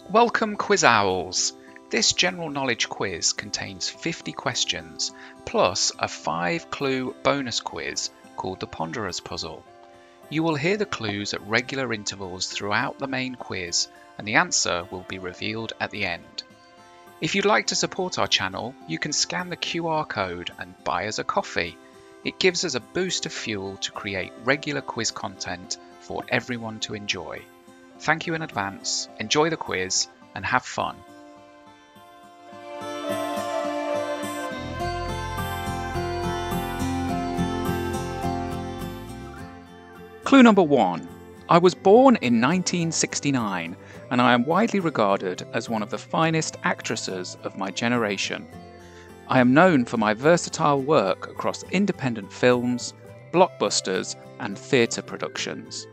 Welcome Quiz Owls! This general knowledge quiz contains 50 questions, plus a 5-clue bonus quiz called the ponderous puzzle. You will hear the clues at regular intervals throughout the main quiz, and the answer will be revealed at the end. If you'd like to support our channel, you can scan the QR code and buy us a coffee. It gives us a boost of fuel to create regular quiz content for everyone to enjoy. Thank you in advance, enjoy the quiz, and have fun. Clue number 1. I was born in 1969, and I am widely regarded as one of the finest actresses of my generation. I am known for my versatile work across independent films, blockbusters, and theatre productions.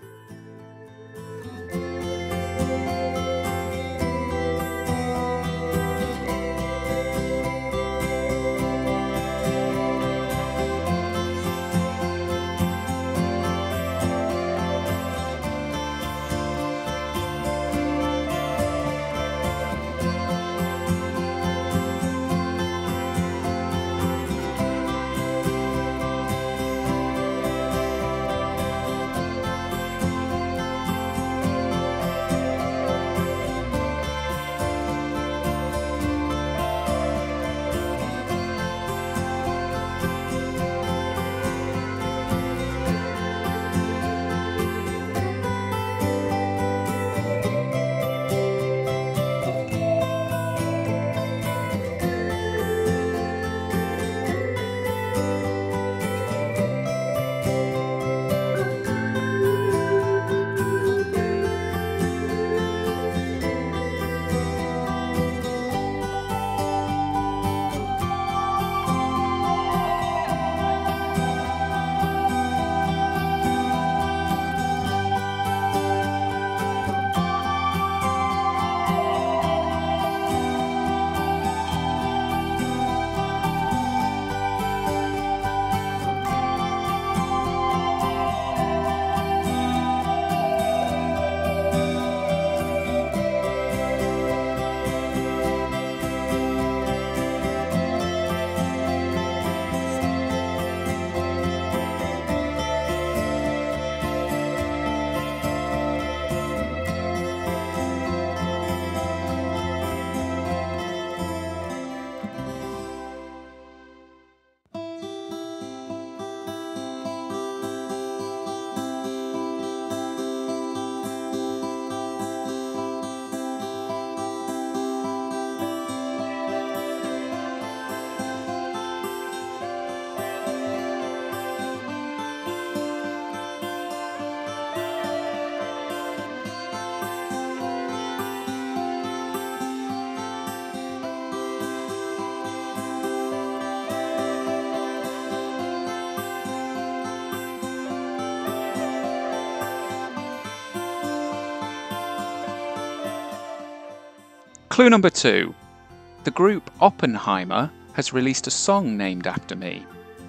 Clue number 2. The group Oppenheimer has released a song named after me.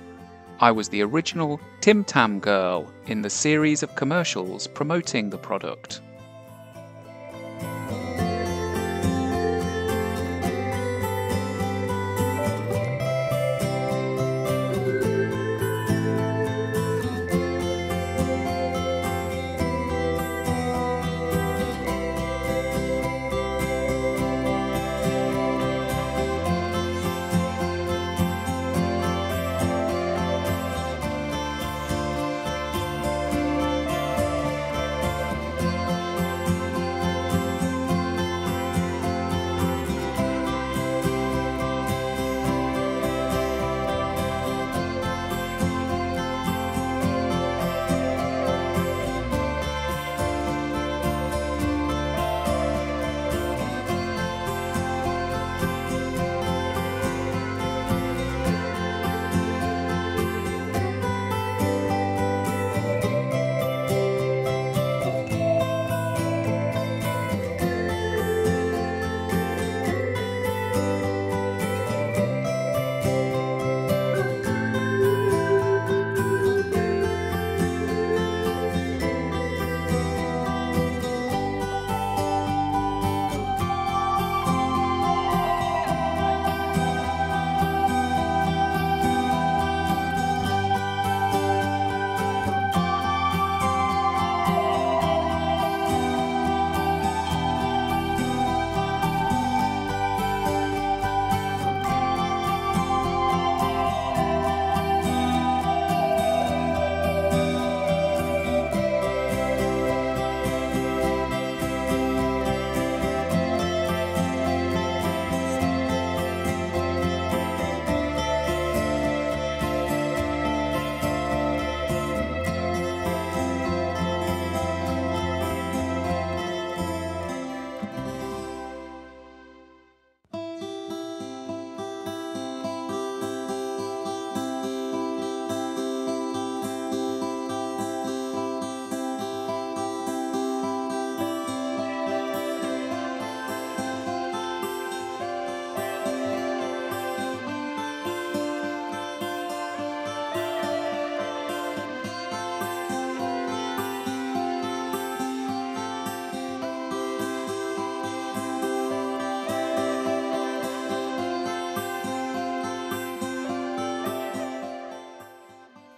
I was the original Tim Tam girl in the series of commercials promoting the product.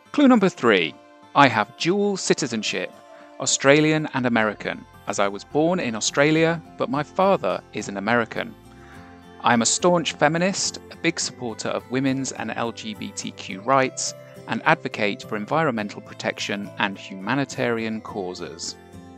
Clue number 3. I have dual citizenship, Australian and American, as I was born in Australia, but my father is an American. I am a staunch feminist, a big supporter of women's and LGBTQ rights, and advocate for environmental protection and humanitarian causes.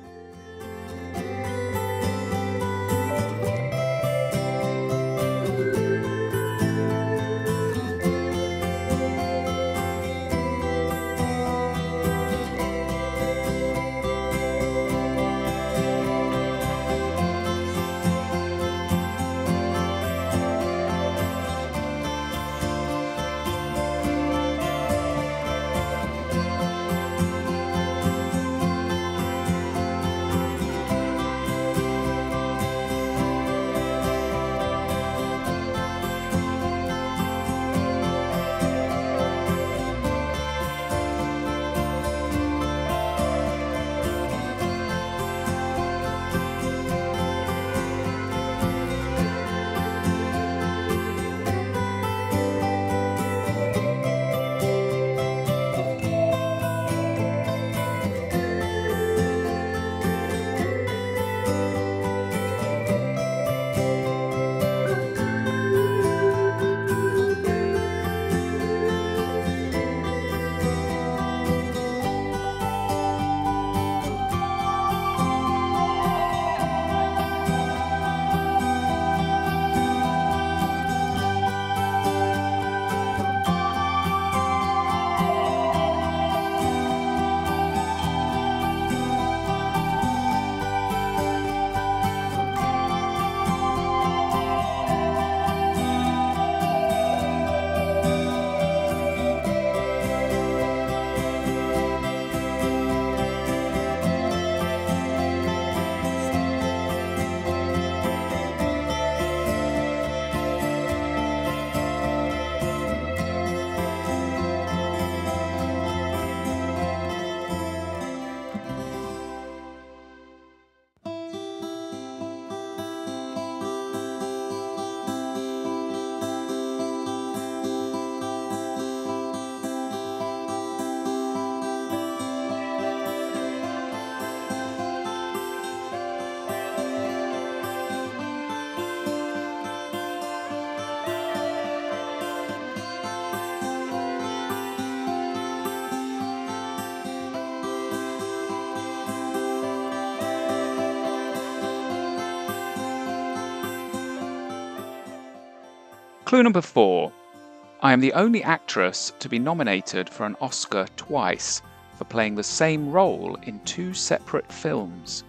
Clue number 4. I am the only actress to be nominated for an Oscar twice for playing the same role in 2 separate films.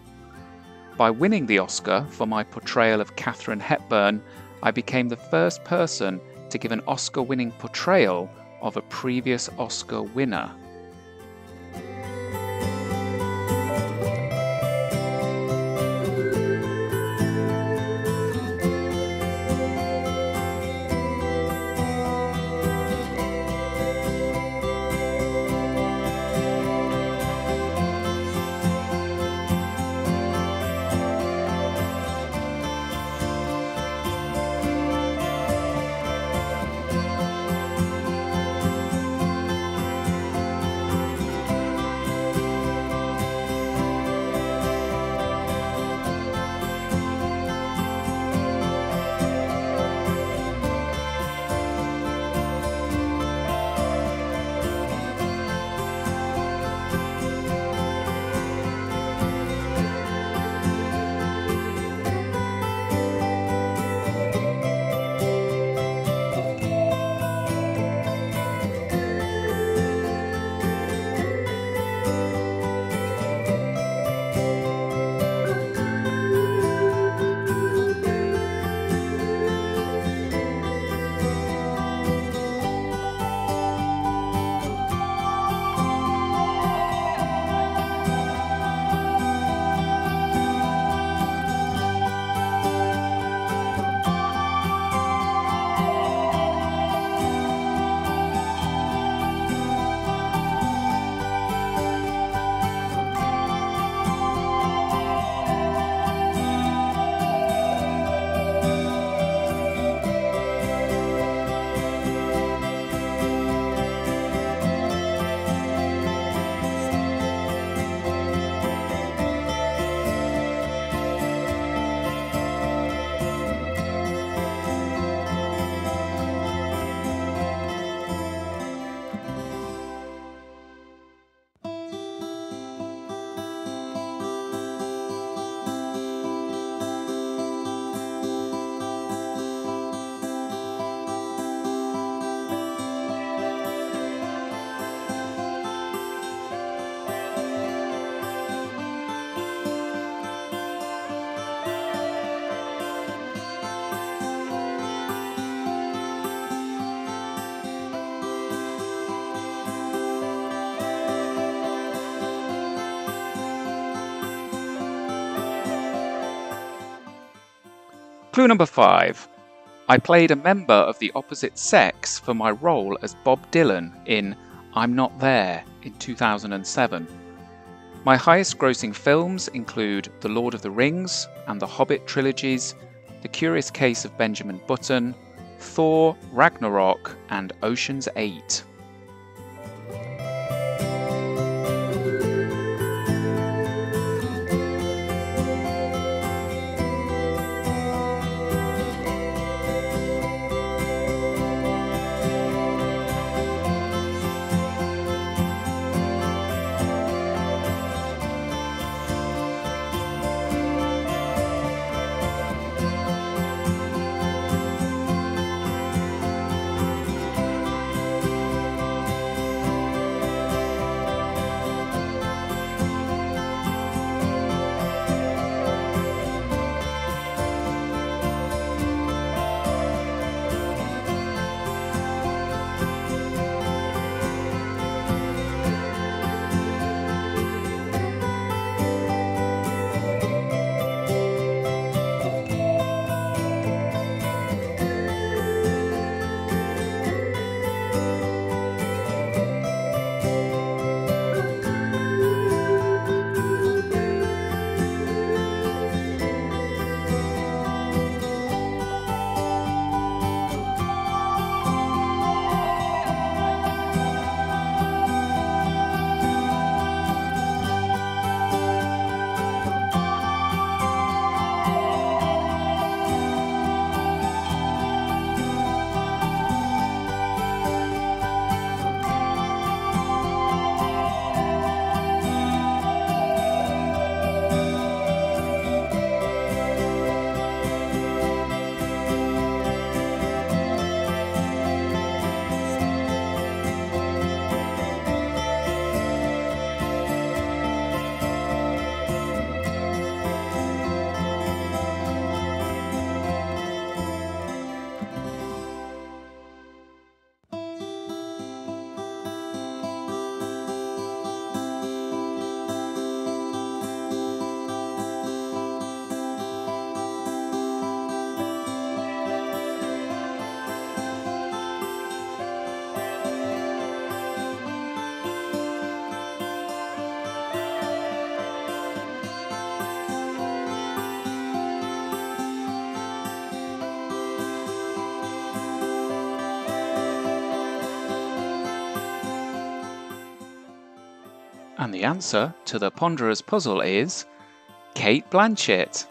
By winning the Oscar for my portrayal of Katharine Hepburn, I became the first person to give an Oscar-winning portrayal of a previous Oscar winner. Clue number 5. I played a member of the opposite sex for my role as Bob Dylan in I'm Not There in 2007. My highest grossing films include The Lord of the Rings and the Hobbit trilogies, The Curious Case of Benjamin Button, Thor, Ragnarok, and Ocean's 8. And the answer to the ponderous puzzle is Kate Blanchett.